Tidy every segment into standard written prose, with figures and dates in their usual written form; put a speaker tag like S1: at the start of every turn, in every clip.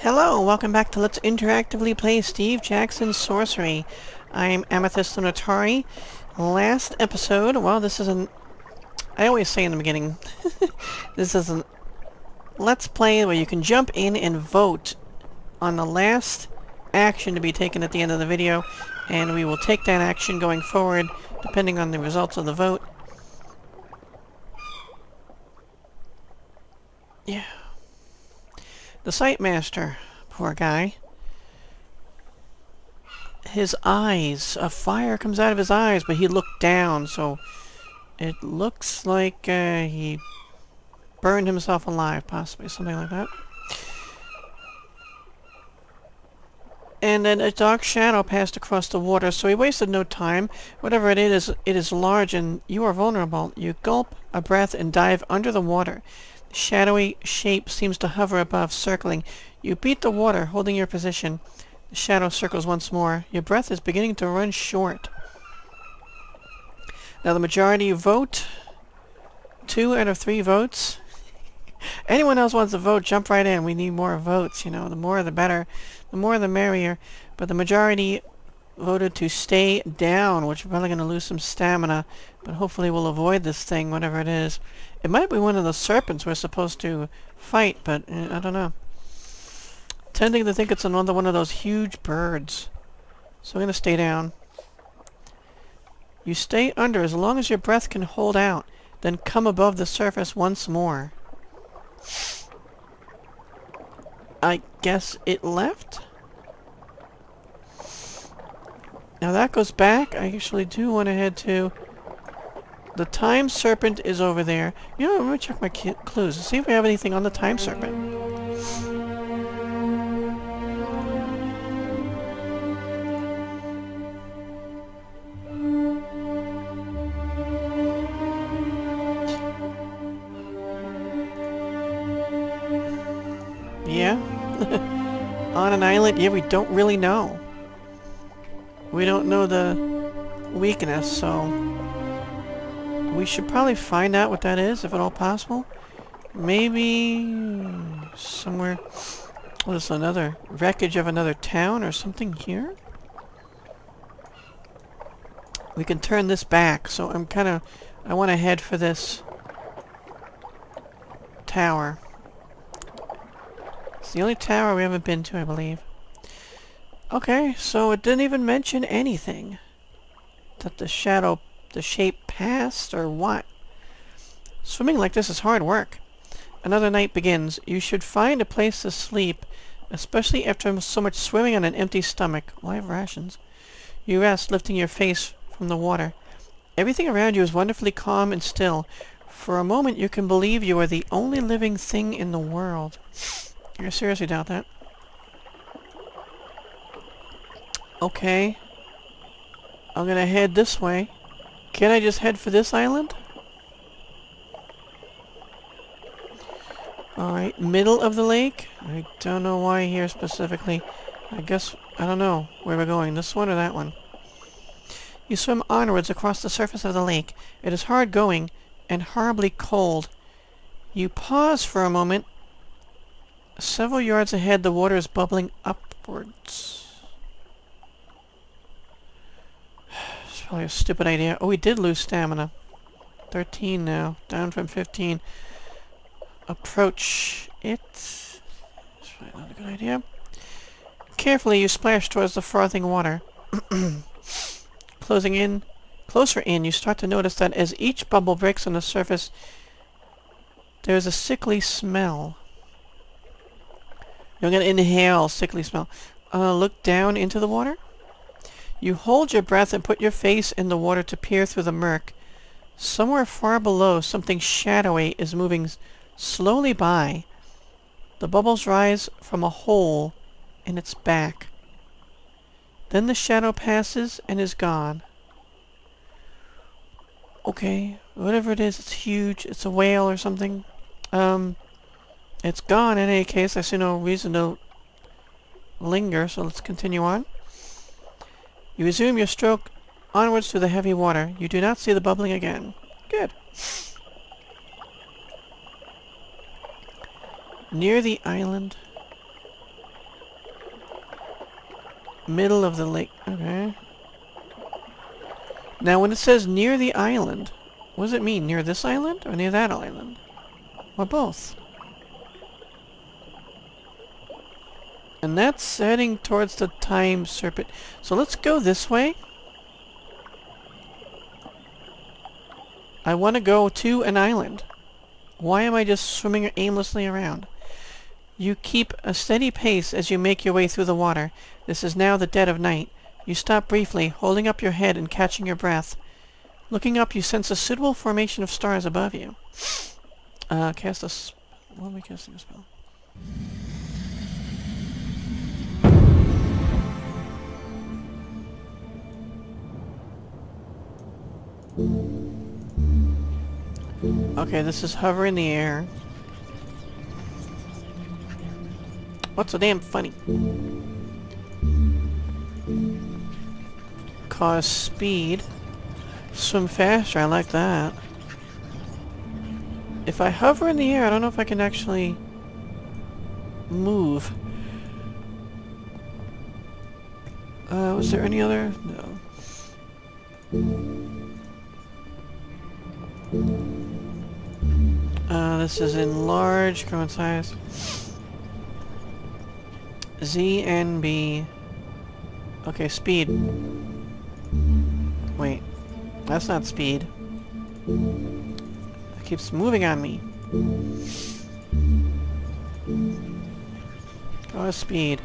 S1: Hello, welcome back to Let's Interactively Play Steve Jackson's Sorcery. I'm Amethyst on Atari. Last episode, well, this is an... I always say in the beginning, this is an Let's Play where you can jump in and vote on the last action to be taken at the end of the video, and we will take that action going forward, depending on the results of the vote. Yeah. The Site Master, poor guy. His eyes, a fire comes out of his eyes, but he looked down, so it looks like he burned himself alive, possibly, something like that. And then a dark shadow passed across the water, so he wasted no time. Whatever it is large and you are vulnerable. You gulp a breath and dive under the water. Shadowy shape seems to hover above, circling. You beat the water, holding your position. The shadow circles once more. Your breath is beginning to run short. Now the majority vote. 2 out of 3 votes. Anyone else wants to vote, jump right in. We need more votes, you know. The more the better. The more the merrier. But the majority voted to stay down, which we're probably going to lose some stamina. But hopefully we'll avoid this thing, whatever it is. It might be one of the serpents we're supposed to fight, but I don't know. Tending to think it's another one of those huge birds. So I'm going to stay down. You stay under as long as your breath can hold out, then come above the surface once more. I guess it left? Now that goes back. I actually do want to head to... The time serpent is over there. You know, let me check my clues to see if we have anything on the time serpent. Yeah? On an island? Yeah, we don't really know. We don't know the weakness, so... We should probably find out what that is, if at all possible. Maybe... somewhere... What is another... wreckage of another town or something here? We can turn this back, so I'm kind of... I want to head for this... tower. It's the only tower we haven't been to, I believe. Okay, so it didn't even mention anything. That the shadow... the shape passed, or what? Swimming like this is hard work. Another night begins. You should find a place to sleep, especially after so much swimming on an empty stomach. Well, I have rations. You rest, lifting your face from the water. Everything around you is wonderfully calm and still. For a moment you can believe you are the only living thing in the world. I seriously doubt that. Okay. I'm gonna head this way. Can I just head for this island? Alright, middle of the lake? I don't know why here specifically. I guess, I don't know where we're going. This one or that one? You swim onwards across the surface of the lake. It is hard going and horribly cold. You pause for a moment. Several yards ahead, the water is bubbling upwards. Probably a stupid idea. Oh, we did lose stamina. 13 now. Down from 15. Approach it. That's probably not a good idea. Carefully, you splash towards the frothing water. Closer in, you start to notice that as each bubble breaks on the surface, there is a sickly smell. You're going to inhale sickly smell. Look down into the water. You hold your breath and put your face in the water to peer through the murk. Somewhere far below, something shadowy is moving slowly by. The bubbles rise from a hole in its back. Then the shadow passes and is gone. Okay, whatever it is, it's huge. It's a whale or something. It's gone in any case. I see no reason to linger, so let's continue on. You resume your stroke onwards through the heavy water. You do not see the bubbling again. Good. Near the island. Middle of the lake. Okay. Now, when it says near the island, what does it mean? Near this island or near that island? Or both? And that's heading towards the Time Serpent. So let's go this way. I want to go to an island. Why am I just swimming aimlessly around? You keep a steady pace as you make your way through the water. This is now the dead of night. You stop briefly, holding up your head and catching your breath. Looking up, you sense a suitable formation of stars above you. Cast a... What am I casting a spell? Okay, this is hover in the air. What's so damn funny? Cause speed. Swim faster, I like that. If I hover in the air, I don't know if I can actually move. Was there any other? No. This is in large, crone size. Z and B. Okay, speed. Wait. That's not speed. It keeps moving on me. Go with speed.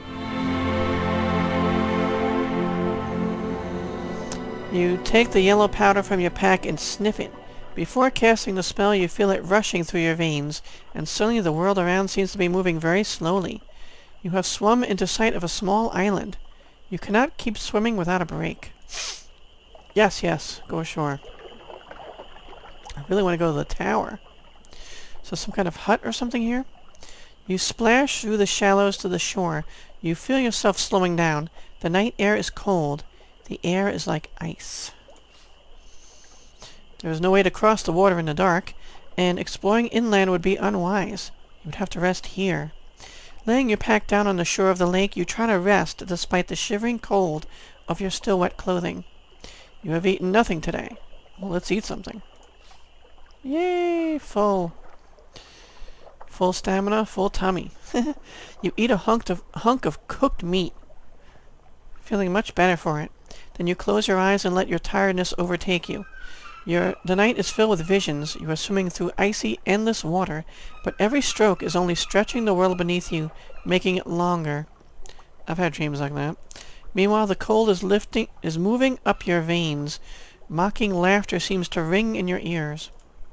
S1: You take the yellow powder from your pack and sniff it. Before casting the spell, you feel it rushing through your veins, and suddenly the world around seems to be moving very slowly. You have swum into sight of a small island. You cannot keep swimming without a break. Yes, yes, go ashore. I really want to go to the tower. So some kind of hut or something here? You splash through the shallows to the shore. You feel yourself slowing down. The night air is cold. The air is like ice. There is no way to cross the water in the dark, and exploring inland would be unwise. You would have to rest here. Laying your pack down on the shore of the lake, you try to rest despite the shivering cold of your still wet clothing. You have eaten nothing today. Well, let's eat something. Yay! Full. Full stamina, full tummy. You eat a hunk of cooked meat. Feeling much better for it. Then you close your eyes and let your tiredness overtake you. The night is filled with visions. You are swimming through icy, endless water, but every stroke is only stretching the world beneath you, making it longer. I've had dreams like that. Meanwhile, the cold is moving up your veins. Mocking laughter seems to ring in your ears.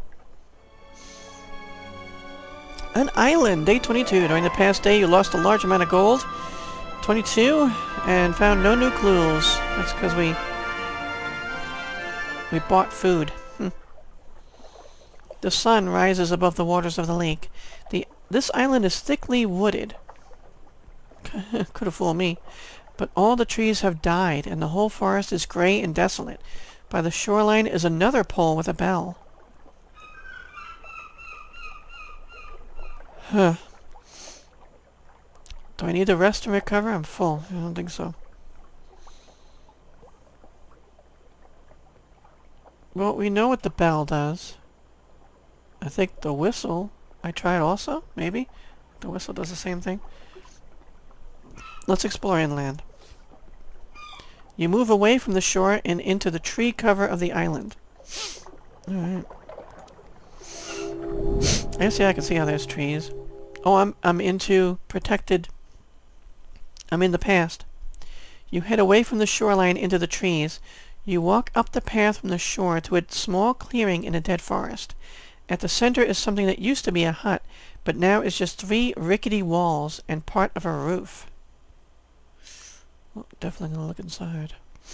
S1: An island! Day 22. During the past day, you lost a large amount of gold. 22, and found no new clues. That's because we bought food. The sun rises above the waters of the lake. This island is thickly wooded. Could have fooled me. But all the trees have died, and the whole forest is gray and desolate. By the shoreline is another pole with a bell. Huh. Do I need to rest and recover? I'm full. I don't think so. Well, we know what the bell does. I think the whistle, I tried also, maybe? The whistle does the same thing. Let's explore inland. You move away from the shore and into the tree cover of the island. Alright. I guess, yeah, I can see how there's trees. Oh, I'm into protected... I'm in the past. You head away from the shoreline into the trees. You walk up the path from the shore to a small clearing in a dead forest. At the center is something that used to be a hut, but now is just 3 rickety walls and part of a roof. Well, definitely gonna look inside.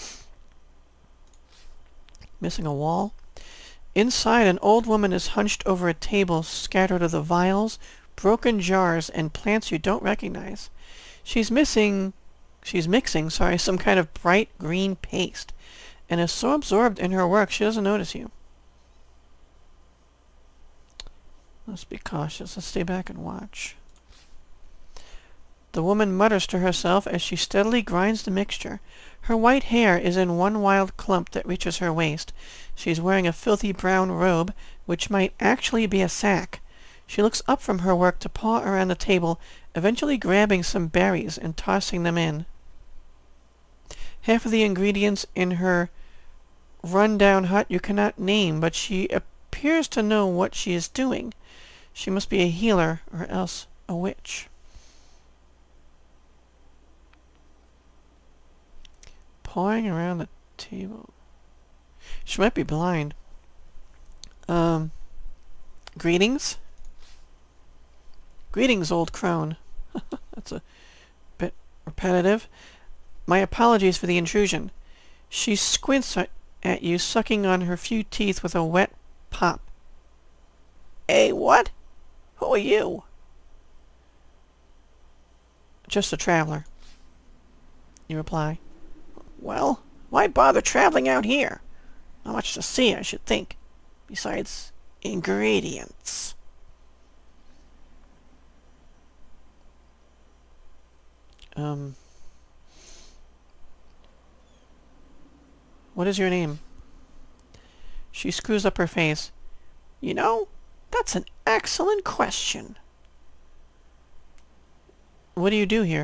S1: Missing a wall. Inside, an old woman is hunched over a table scattered with the vials, broken jars, and plants you don't recognize. She's mixing, some kind of bright green paste, and is so absorbed in her work she doesn't notice you. Let's be cautious. Let's stay back and watch. The woman mutters to herself as she steadily grinds the mixture. Her white hair is in one wild clump that reaches her waist. She is wearing a filthy brown robe, which might actually be a sack. She looks up from her work to paw around the table, eventually grabbing some berries and tossing them in. Half of the ingredients in her run-down hut you cannot name, but she appears to know what she is doing. She must be a healer, or else a witch. Pawing around the table. She might be blind. Greetings? Greetings, old crone. That's a bit repetitive. My apologies for the intrusion. She squints at you, sucking on her few teeth with a wet pop. Hey, what? Who are you? Just a traveler. You reply. Well, why bother traveling out here? Not much to see, I should think. Besides ingredients. What is your name? She screws up her face. You know, that's an excellent question. What do you do here?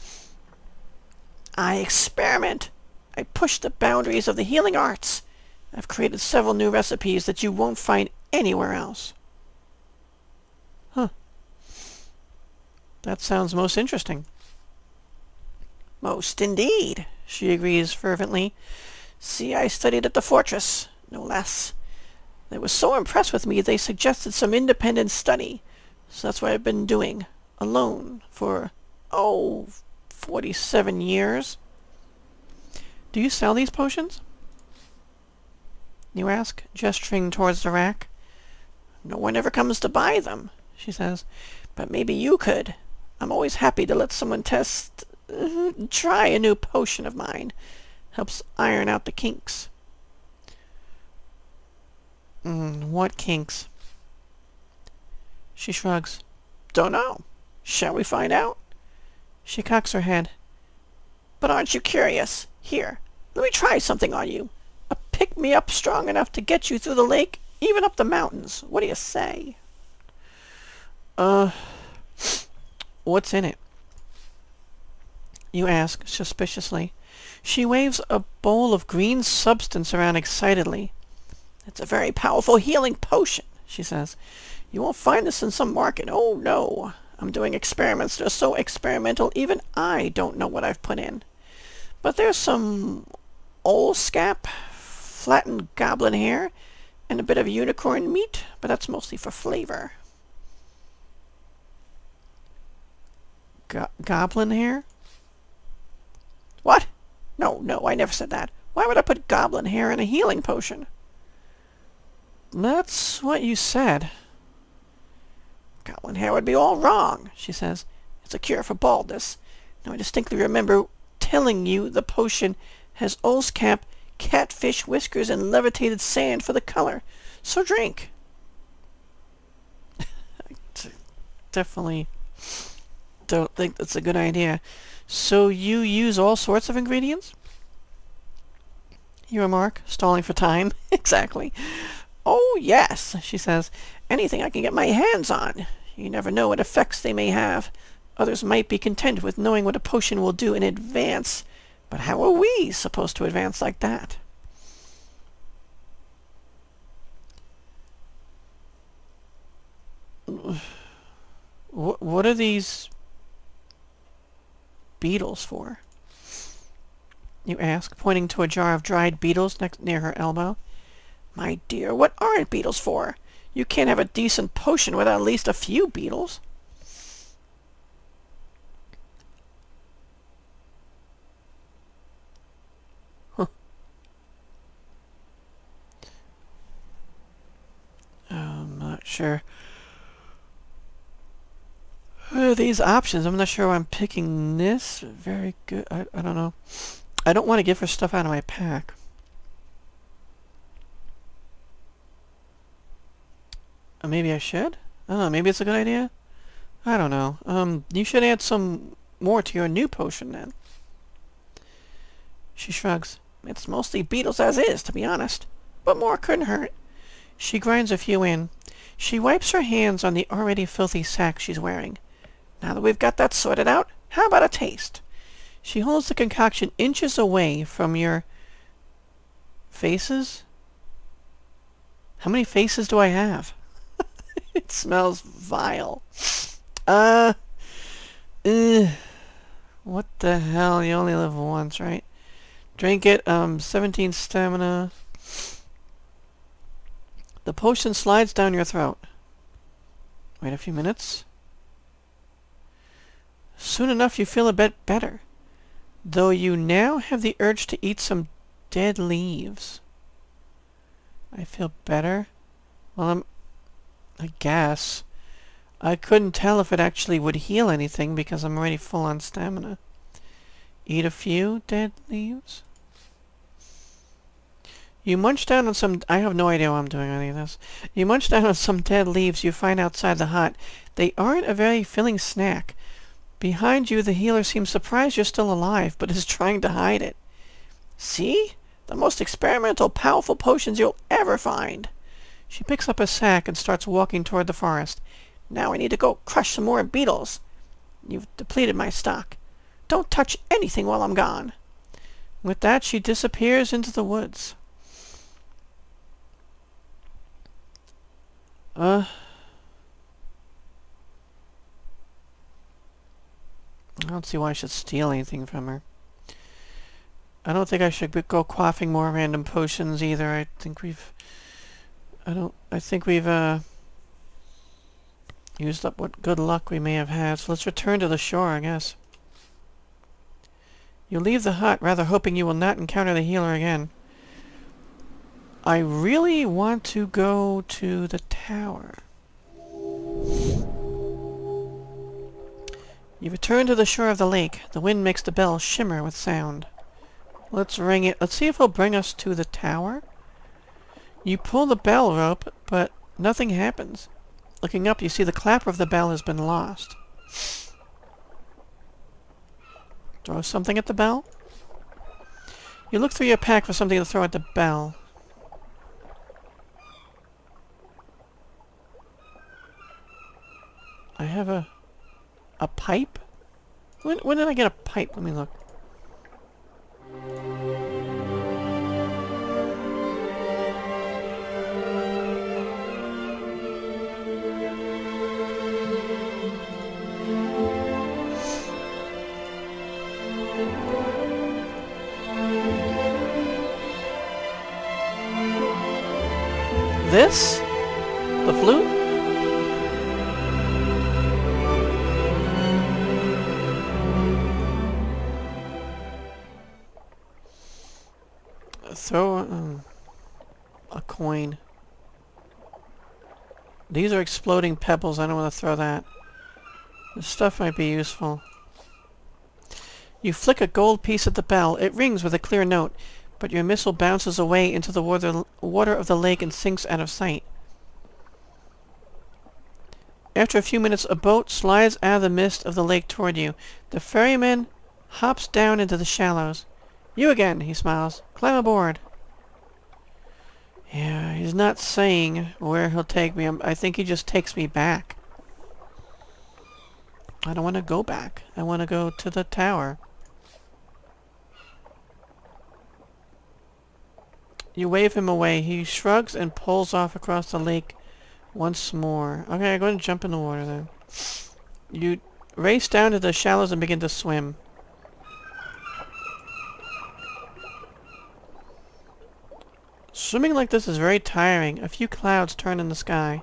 S1: I experiment. I push the boundaries of the healing arts. I've created several new recipes that you won't find anywhere else. Huh. That sounds most interesting. Most indeed, she agrees fervently. See, I studied at the fortress, no less. They were so impressed with me they suggested some independent study. So that's what I've been doing, alone, for, 47 years. Do you sell these potions? You ask, gesturing towards the rack. No one ever comes to buy them, she says. But maybe you could. I'm always happy to let someone try a new potion of mine. Helps iron out the kinks. What kinks? She shrugs. Don't know. Shall we find out? She cocks her head. But aren't you curious? Here, let me try something on you. A pick-me-up strong enough to get you through the lake, even up the mountains. What do you say? What's in it? You ask, suspiciously. She waves a bowl of green substance around excitedly. It's a very powerful healing potion, she says. You won't find this in some market. Oh, no. I'm doing experiments that are so experimental even I don't know what I've put in. But there's some oilscap, flattened goblin hair, and a bit of unicorn meat, but that's mostly for flavor. Goblin hair? What? No, I never said that. Why would I put goblin hair in a healing potion? That's what you said. Goblin hair would be all wrong, she says. It's a cure for baldness. Now I distinctly remember telling you the potion has oilscap, catfish whiskers, and levitated sand for the color. So drink. I definitely don't think that's a good idea. So you use all sorts of ingredients? You remark, stalling for time. Exactly. Oh, yes, she says. Anything I can get my hands on. You never know what effects they may have. Others might be content with knowing what a potion will do in advance. But how are we supposed to advance like that? What are these beetles for? You ask, pointing to a jar of dried beetles near her elbow. My dear, what aren't beetles for? You can't have a decent potion without at least a few beetles. Huh. I'm not sure. These options, I'm not sure why I'm picking this. Very good. I don't know. I don't want to give her stuff out of my pack. Maybe I should? I don't know, maybe it's a good idea? I don't know. You should add some more to your new potion, then. She shrugs. It's mostly beetles as is, to be honest. But more couldn't hurt. She grinds a few in. She wipes her hands on the already filthy sack she's wearing. Now that we've got that sorted out, how about a taste? She holds the concoction inches away from your faces. How many faces do I have? It smells vile. What the hell? You only live once, right? Drink it. 17 stamina. The potion slides down your throat. Wait a few minutes. Soon enough you feel a bit better, though you now have the urge to eat some dead leaves. I feel better? Well, I guess. I couldn't tell if it actually would heal anything because I'm already full on stamina. Eat a few dead leaves? You munch down on some... I have no idea why I'm doing any of this. You munch down on some dead leaves you find outside the hut. They aren't a very filling snack. Behind you, the healer seems surprised you're still alive, but is trying to hide it. See? The most experimental, powerful potions you'll ever find. She picks up a sack and starts walking toward the forest. Now I need to go crush some more beetles. You've depleted my stock. Don't touch anything while I'm gone. With that, she disappears into the woods. I don't see why I should steal anything from her. I don't think I should go quaffing more random potions either. I think we've used up what good luck we may have had. So let's return to the shore, I guess. You leave the hut, rather hoping you will not encounter the healer again. I really want to go to the tower. You return to the shore of the lake. The wind makes the bell shimmer with sound. Let's ring it. Let's see if he'll bring us to the tower. You pull the bell rope, but nothing happens. Looking up, you see the clapper of the bell has been lost. Throw something at the bell? You look through your pack for something to throw at the bell. I have a pipe? When did I get a pipe? Let me look. This? The flute? Throw a coin. These are exploding pebbles. I don't want to throw that. This stuff might be useful. You flick a gold piece at the bell. It rings with a clear note, but your missile bounces away into the water of the lake and sinks out of sight. After a few minutes, a boat slides out of the mist of the lake toward you. The ferryman hops down into the shallows. You again, he smiles. Climb aboard. Yeah, he's not saying where he'll take me. I think he just takes me back. I don't want to go back. I want to go to the tower. You wave him away. He shrugs and pulls off across the lake once more. Okay, I'm going to jump in the water then. You race down to the shallows and begin to swim. Swimming like this is very tiring. A few clouds turn in the sky.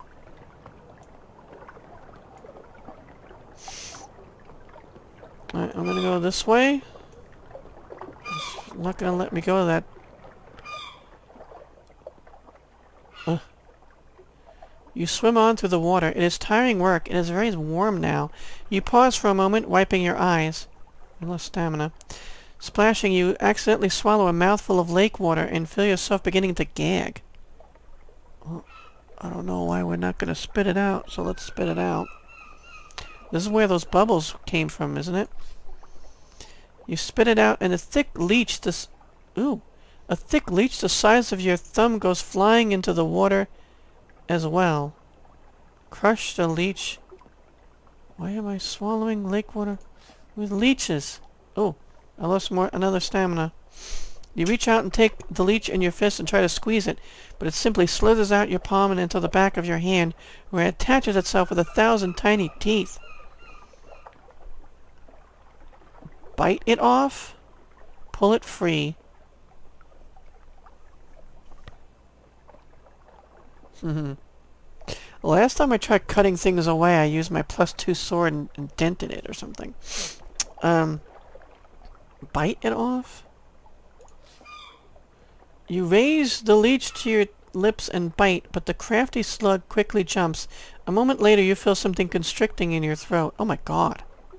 S1: Alright, I'm gonna go this way. It's not gonna let me go to that. You swim on through the water. It is tiring work. It is very warm now. You pause for a moment, wiping your eyes. You lost stamina. Splashing, you accidentally swallow a mouthful of lake water and feel yourself beginning to gag. Well, I don't know why we're not going to spit it out, so let's spit it out. This is where those bubbles came from, isn't it? You spit it out, and a thick leech this... Ooh. A thick leech the size of your thumb goes flying into the water as well. Crush the leech. Why am I swallowing lake water with leeches? Oh, I lost another stamina. You reach out and take the leech in your fist and try to squeeze it, but it simply slithers out your palm and into the back of your hand, where it attaches itself with 1,000 tiny teeth. Bite it off? Pull it free. Last time I tried cutting things away, I used my +2 sword and dented it or something. Bite it off? You raise the leech to your lips and bite, but the crafty slug quickly jumps. A moment later, you feel something constricting in your throat. Oh my god.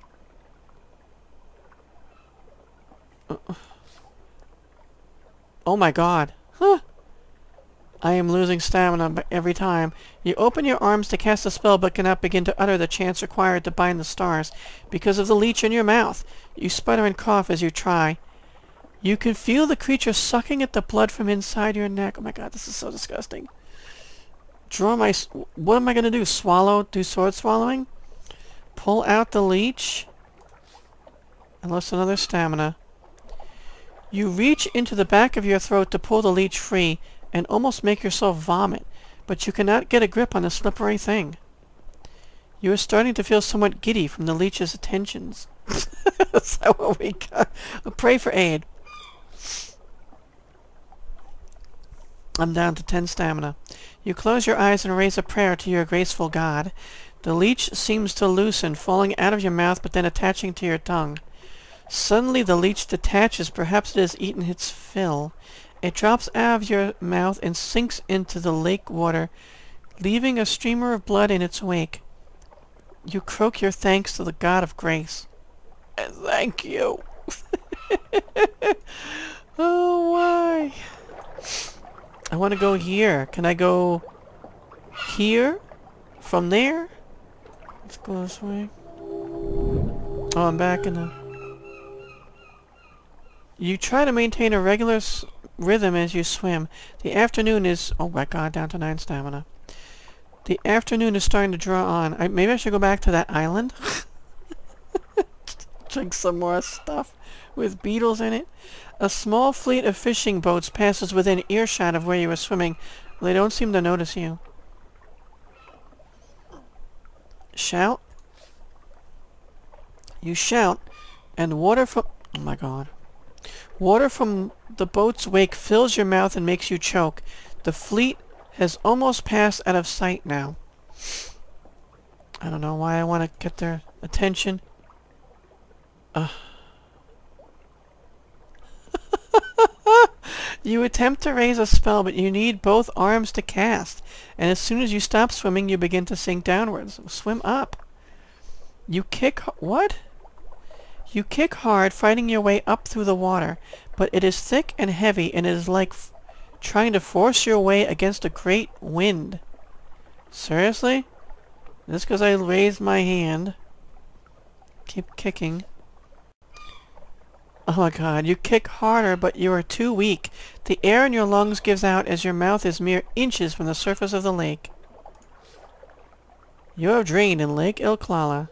S1: Oh my god. Huh. I am losing stamina every time. You open your arms to cast a spell but cannot begin to utter the chants required to bind the stars because of the leech in your mouth. You sputter and cough as you try. You can feel the creature sucking at the blood from inside your neck. Oh my god, this is so disgusting. What am I going to do? Swallow? Do sword swallowing? Pull out the leech. I lost another stamina. You reach into the back of your throat to pull the leech free and almost make yourself vomit, but you cannot get a grip on the slippery thing. You are starting to feel somewhat giddy from the leech's attentions. That's what we got. Pray for aid. I'm down to 10 stamina. You close your eyes and raise a prayer to your graceful god. The leech seems to loosen, falling out of your mouth but then attaching to your tongue. Suddenly the leech detaches. Perhaps it has eaten its fill. It drops out of your mouth and sinks into the lake water, leaving a streamer of blood in its wake. You croak your thanks to the god of grace. Thank you. Oh, why? I want to go here. Can I go here? From there? Let's go this way. Oh, I'm back in the... You try to maintain a regular rhythm as you swim. The afternoon is... Oh my god, down to 9 stamina. The afternoon is starting to draw on. Maybe I should go back to that island? Drink some more stuff with beetles in it. A small fleet of fishing boats passes within earshot of where you were swimming. They don't seem to notice you. Shout. You shout, and water from... Oh my god. Water from the boat's wake fills your mouth and makes you choke. The fleet has almost passed out of sight now. I don't know why I want to get their attention. You attempt to raise a spell, but you need both arms to cast. And as soon as you stop swimming, you begin to sink downwards. Swim up. You kick... What? You kick hard, fighting your way up through the water, but it is thick and heavy, and it is like trying to force your way against a great wind. Seriously? Just because I raised my hand. Keep kicking. Oh my god, you kick harder, but you are too weak. The air in your lungs gives out as your mouth is mere inches from the surface of the lake. You have drained in Lake Ilklala.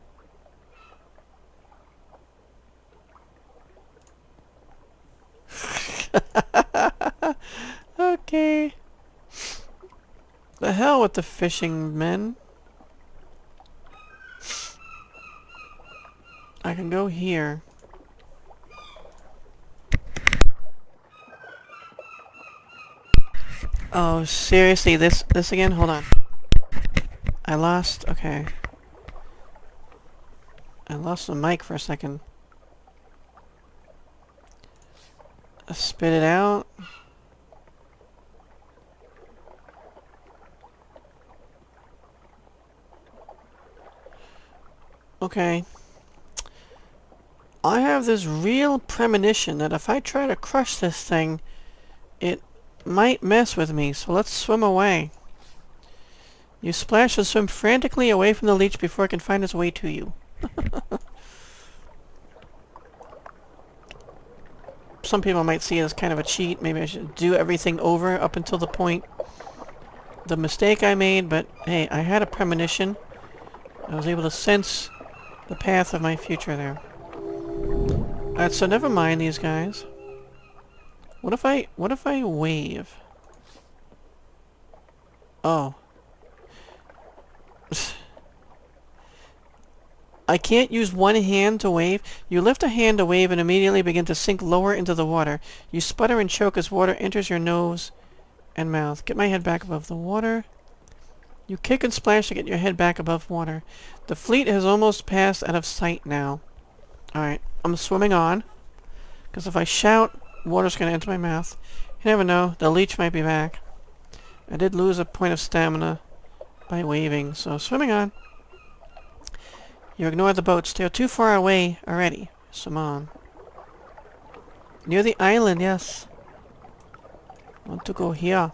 S1: Okay. The hell with the fishing men. I can go here. Oh, seriously, this again? Hold on. I lost... Okay. I lost the mic for a second. Spit it out. Okay. I have this real premonition that if I try to crush this thing, it might mess with me, so let's swim away. You splash and swim frantically away from the leech before it can find its way to you. Some people might see it as kind of a cheat. Maybe I should do everything over up until the point, the mistake I made, but hey, I had a premonition. I was able to sense the path of my future there. Alright, so never mind these guys. What if I wave? Oh. I can't use one hand to wave. You lift a hand to wave and immediately begin to sink lower into the water. You sputter and choke as water enters your nose and mouth. Get my head back above the water. You kick and splash to get your head back above water. The fleet has almost passed out of sight now. Alright, I'm swimming on. Because if I shout, water's going to enter my mouth. You never know, the leech might be back. I did lose a point of stamina by waving, so swimming on. You ignore the boats. They're too far away already. Swim on. Near the island, yes. I want to go here.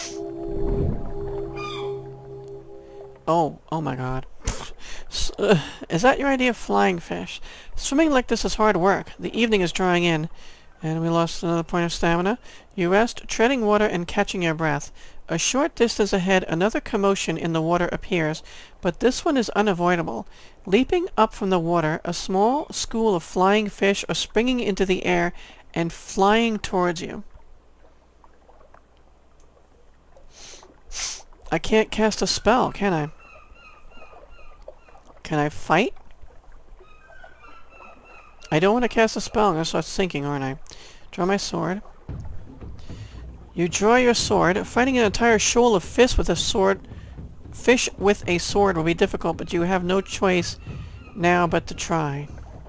S1: Oh my god. Is that your idea of flying fish? Swimming like this is hard work. The evening is drawing in. And we lost another point of stamina. You rest, treading water and catching your breath. A short distance ahead, another commotion in the water appears, but this one is unavoidable. Leaping up from the water, a small school of flying fish are springing into the air and flying towards you. I can't cast a spell, can I? Can I fight? I don't want to cast a spell. I'm going to start sinking, aren't I? Draw my sword. You draw your sword. Fighting an entire shoal of fish with a sword will be difficult, but you have no choice now but to try.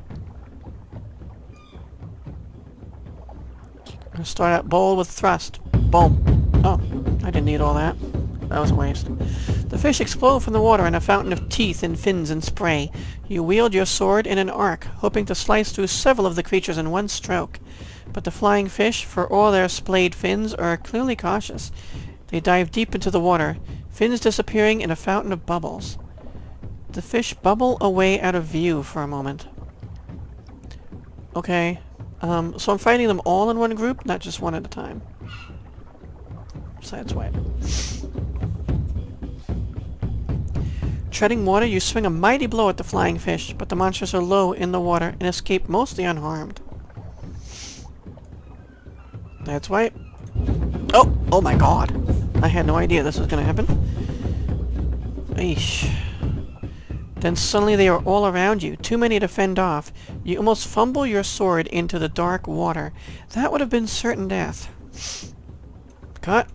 S1: I'm going to start out bold with thrust. Boom. Oh, I didn't need all that. That was a waste. The fish explode from the water in a fountain of teeth and fins and spray. You wield your sword in an arc, hoping to slice through several of the creatures in one stroke. But the flying fish, for all their splayed fins, are clearly cautious. They dive deep into the water, fins disappearing in a fountain of bubbles. The fish bubble away out of view for a moment. Okay, so I'm fighting them all in one group, not just one at a time. Sideswipe. Treading water, you swing a mighty blow at the flying fish, but the monsters are low in the water and escape mostly unharmed. That's right. Oh my god. I had no idea this was going to happen. Eesh. Then suddenly they are all around you, too many to fend off. You almost fumble your sword into the dark water. That would have been certain death. Cut.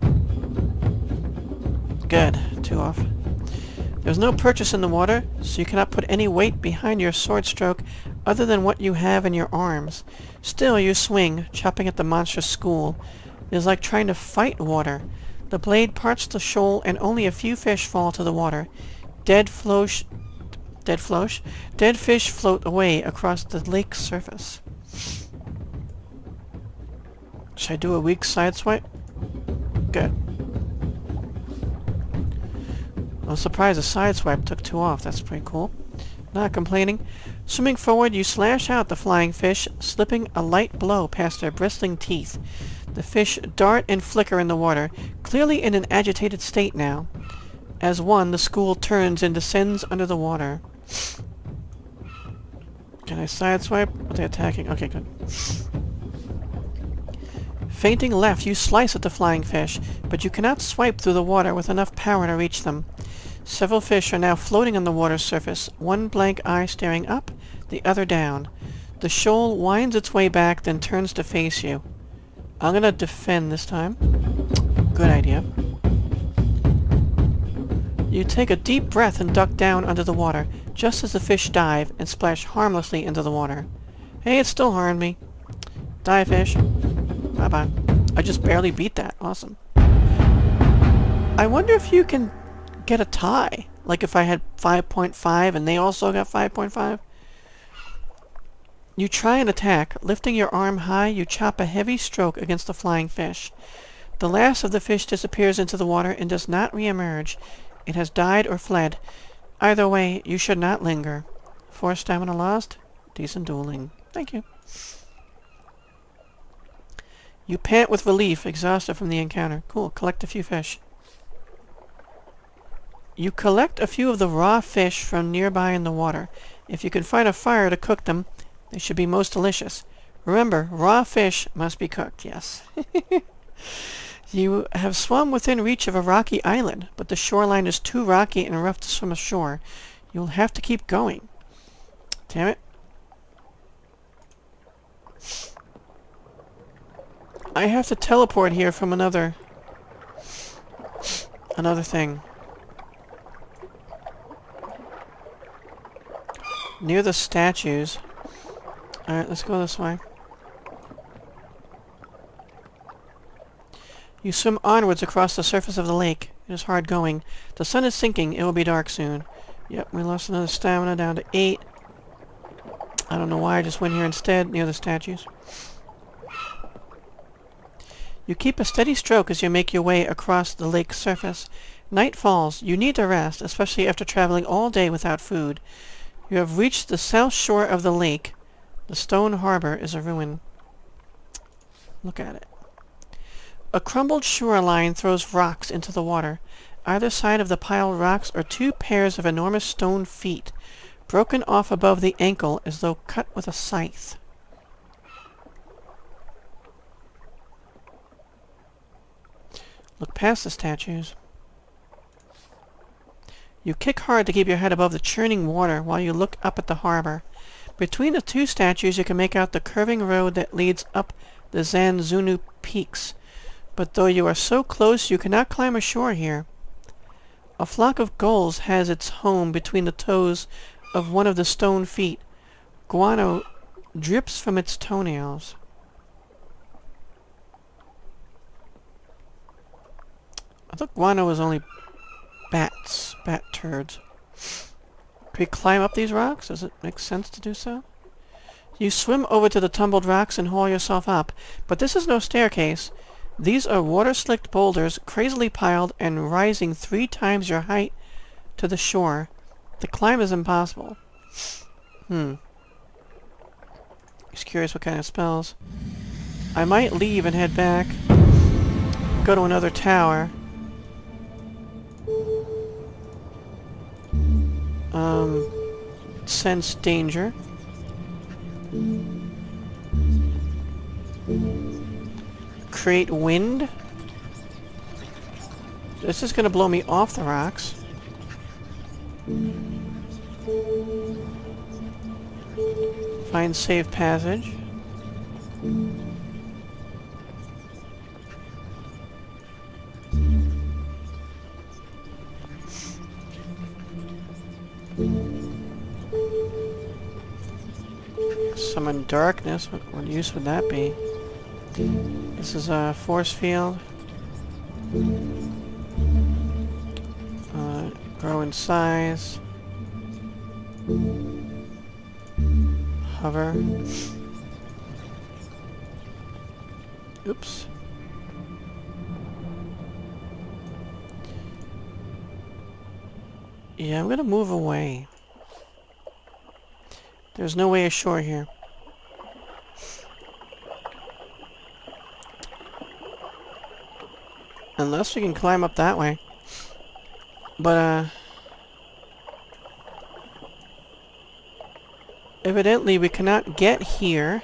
S1: Good. 2 off. There's no purchase in the water, so you cannot put any weight behind your sword stroke other than what you have in your arms. Still, you swing, chopping at the monstrous school. It is like trying to fight water. The blade parts the shoal and only a few fish fall to the water. Dead fish float away across the lake's surface. Should I do a weak sideswipe? Good. I'm surprised the sideswipe took 2 off. That's pretty cool. Not complaining. Swimming forward, you slash out the flying fish, slipping a light blow past their bristling teeth. The fish dart and flicker in the water, clearly in an agitated state now. As one, the school turns and descends under the water. Can I sideswipe? Are they attacking? Okay, good. Feinting left, you slice at the flying fish, but you cannot swipe through the water with enough power to reach them. Several fish are now floating on the water's surface, one blank eye staring up, the other down. The shoal winds its way back, then turns to face you. I'm gonna defend this time. Good idea. You take a deep breath and duck down under the water, just as the fish dive and splash harmlessly into the water. Hey, it still harmed me. Die, fish. Bye-bye. I just barely beat that. Awesome. I wonder if you can get a tie. Like if I had 5.5 and they also got 5.5. You try an attack. Lifting your arm high, you chop a heavy stroke against the flying fish. The last of the fish disappears into the water and does not re-emerge. It has died or fled. Either way, you should not linger. 4 stamina lost. Decent dueling. Thank you. You pant with relief, exhausted from the encounter. Cool. Collect a few fish. You collect a few of the raw fish from nearby in the water. If you can find a fire to cook them, they should be most delicious. Remember, raw fish must be cooked. Yes. You have swum within reach of a rocky island, but the shoreline is too rocky and rough to swim ashore. You'll have to keep going. Damn it. I have to teleport here from another thing. Near the statues. Alright, let's go this way. You swim onwards across the surface of the lake. It is hard going. The sun is sinking. It will be dark soon. Yep, we lost another stamina down to 8. I don't know why I just went here instead, near the statues. You keep a steady stroke as you make your way across the lake's surface. Night falls. You need to rest, especially after traveling all day without food. You have reached the south shore of the lake. The stone harbor is a ruin. Look at it. A crumbled shoreline throws rocks into the water. Either side of the piled rocks are 2 pairs of enormous stone feet, broken off above the ankle as though cut with a scythe. Look past the statues. You kick hard to keep your head above the churning water while you look up at the harbor. Between the 2 statues you can make out the curving road that leads up the Zanzunu peaks. But though you are so close, you cannot climb ashore here. A flock of gulls has its home between the toes of one of the stone feet. Guano drips from its toenails. I thought guano was only bats, bat turds. Can we climb up these rocks? Does it make sense to do so? You swim over to the tumbled rocks and haul yourself up, but this is no staircase. These are water-slicked boulders, crazily piled and rising 3 times your height to the shore. The climb is impossible. Just curious what kind of spells. I might leave and head back. Go to another tower. Sense danger. Create wind. This is going to blow me off the rocks. Find safe passage. Summon darkness. What use would that be? This is a force field. Grow in size. Hover. Oops. Yeah, I'm gonna move away. There's no way ashore here. Unless we can climb up that way. But, evidently we cannot get here.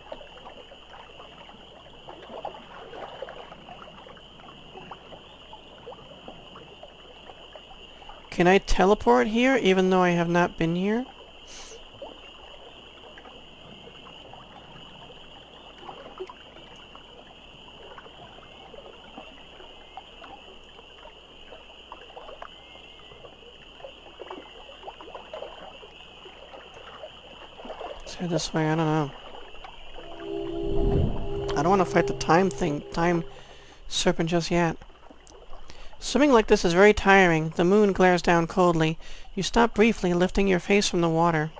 S1: Can I teleport here even though I have not been here? Let's head this way, I don't know. I don't want to fight the time serpent just yet. Swimming like this is very tiring. The moon glares down coldly. You stop briefly, lifting your face from the water.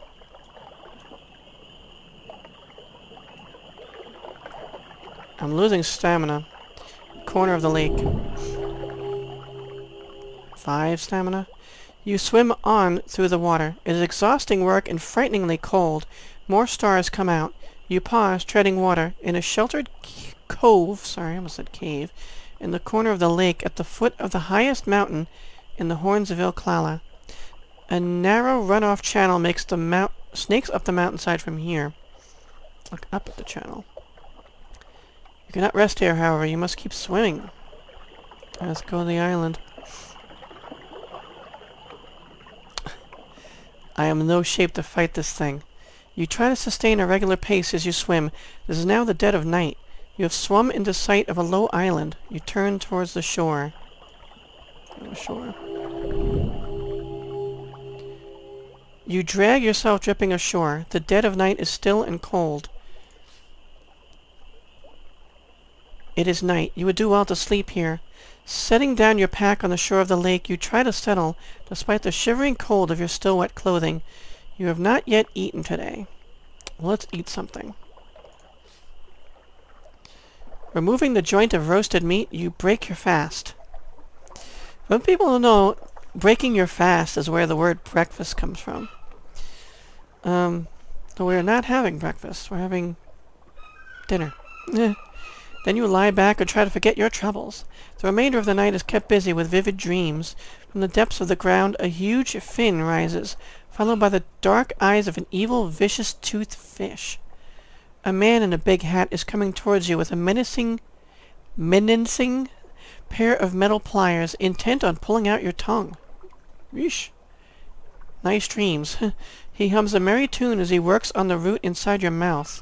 S1: I'm losing stamina. Corner of the lake. 5 stamina. You swim on through the water. It is exhausting work and frighteningly cold. More stars come out. You pause, treading water, in a sheltered cove, sorry, I almost said cave, in the corner of the lake at the foot of the highest mountain in the Horns of Ilklala. A narrow runoff channel makes the snakes up the mountainside from here. Look up at the channel. You cannot rest here, however. You must keep swimming. Let's go to the island. I am in no shape to fight this thing. You try to sustain a regular pace as you swim. This is now the dead of night. You have swum into sight of a low island. You turn towards the shore. You drag yourself dripping ashore. The dead of night is still and cold. It is night. You would do well to sleep here. Setting down your pack on the shore of the lake, you try to settle, despite the shivering cold of your still wet clothing. You have not yet eaten today. Well, let's eat something. Removing the joint of roasted meat, you break your fast. When people don't know, breaking your fast is where the word breakfast comes from. So we're not having breakfast. We're having dinner. Then you lie back and try to forget your troubles. The remainder of the night is kept busy with vivid dreams. From the depths of the ground, a huge fin rises, followed by the dark eyes of an evil, vicious-toothed fish. A man in a big hat is coming towards you with a menacing pair of metal pliers, intent on pulling out your tongue. Yeesh. Nice dreams. He hums a merry tune as he works on the root inside your mouth.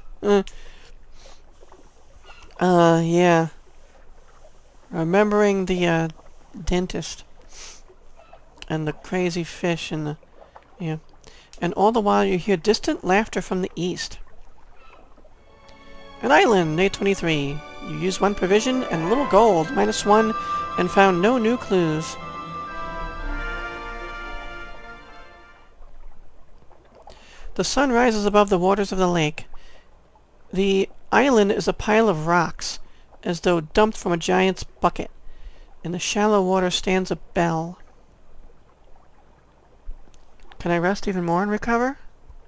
S1: Yeah. Remembering the, dentist. And the crazy fish and the... Yeah. And all the while you hear distant laughter from the east. An island, day 23. You used 1 provision and a little gold, -1, and found no new clues. The sun rises above the waters of the lake. The island is a pile of rocks, as though dumped from a giant's bucket. In the shallow water stands a bell. Can I rest even more and recover?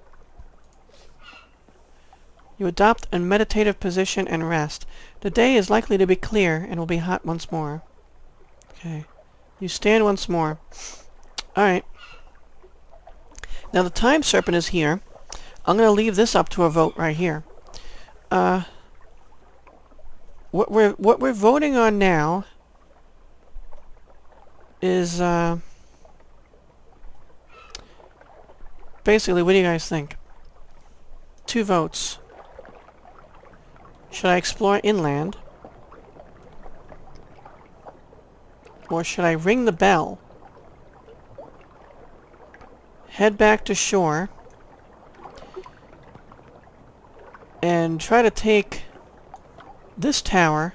S1: You adopt a meditative position and rest. The day is likely to be clear and will be hot once more. Okay. You stand once more. Alright. Now the time serpent is here. I'm going to leave this up to a vote right here. What we're voting on now is basically, what do you guys think? 2 votes. Should I explore inland? Or should I ring the bell? Head back to shore. And try to take this tower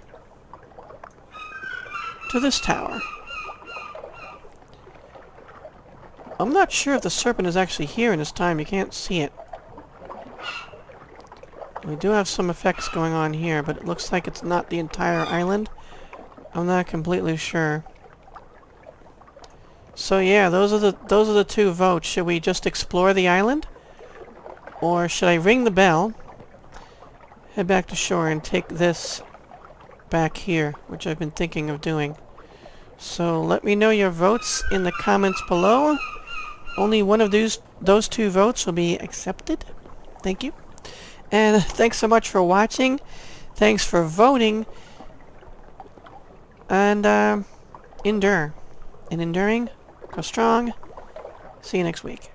S1: to this tower. I'm not sure if the serpent is actually here in this time. You can't see it. We do have some effects going on here, but it looks like it's not the entire island. I'm not completely sure. So yeah, those are the 2 votes. Should we just explore the island? Or should I ring the bell, head back to shore, and take this back here, which I've been thinking of doing? So let me know your votes in the comments below. Only one of those 2 votes will be accepted. Thank you. And thanks so much for watching. Thanks for voting. And endure. And enduring, go strong. See you next week.